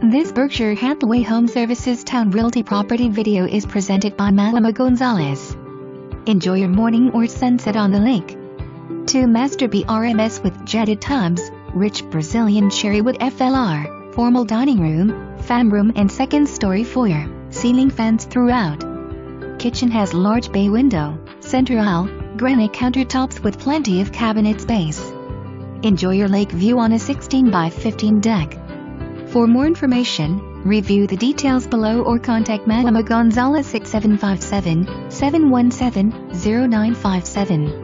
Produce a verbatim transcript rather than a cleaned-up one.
This Berkshire Hathaway Home Services Town Realty property video is presented by Malama Gonzalez. Enjoy your morning or sunset on the lake. Two master B R M S with jetted tubs, rich Brazilian cherrywood F L R, formal dining room, fam room and second story foyer, ceiling fans throughout. Kitchen has large bay window, center aisle, granite countertops with plenty of cabinet space. Enjoy your lake view on a sixteen by fifteen deck. For more information, review the details below or contact Malama Gonzalez at seven five seven, seven one seven, zero nine five seven.